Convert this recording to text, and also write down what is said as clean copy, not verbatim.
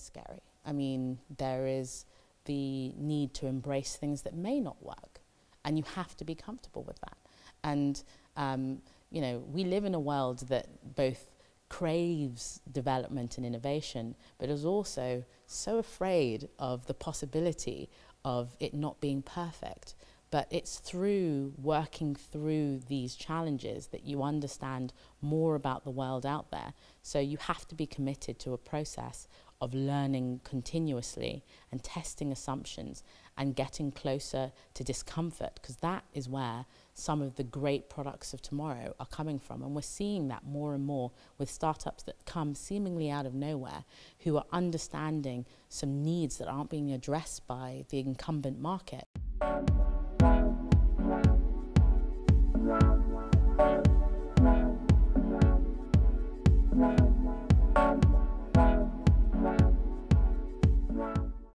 scary. I mean, there is the need to embrace things that may not work, and you have to be comfortable with that. And you know, we live in a world that both craves development and innovation, but is also so afraid of the possibility of it not being perfect. But it's through working through these challenges that you understand more about the world out there. So you have to be committed to a process of learning continuously and testing assumptions and getting closer to discomfort, because that is where some of the great products of tomorrow are coming from. And we're seeing that more and more with startups that come seemingly out of nowhere, who are understanding some needs that aren't being addressed by the incumbent market.